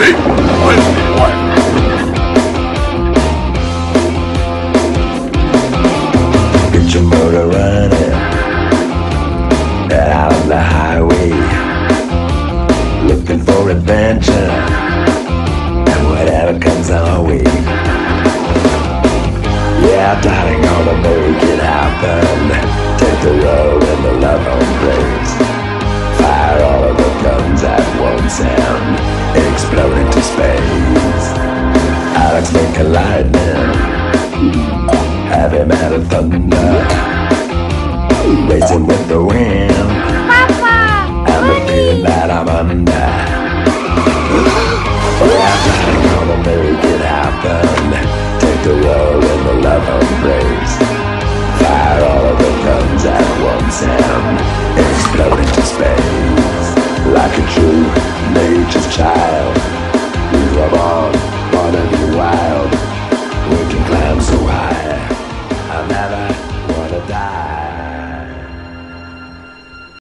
Get your motor running, head out on the highway, looking for adventure, and whatever comes our way. Yeah, darling, gonna make it happen. Take the road and the love home place. Fire all of the guns at once and explode into space. Alex make a lightning, heavy metal thunder, racing with the wind, and the feeling that I'm under. Yeah, darling, gonna make it happen. Take the road and the love embrace. Fire all of the guns at once and explode into space like a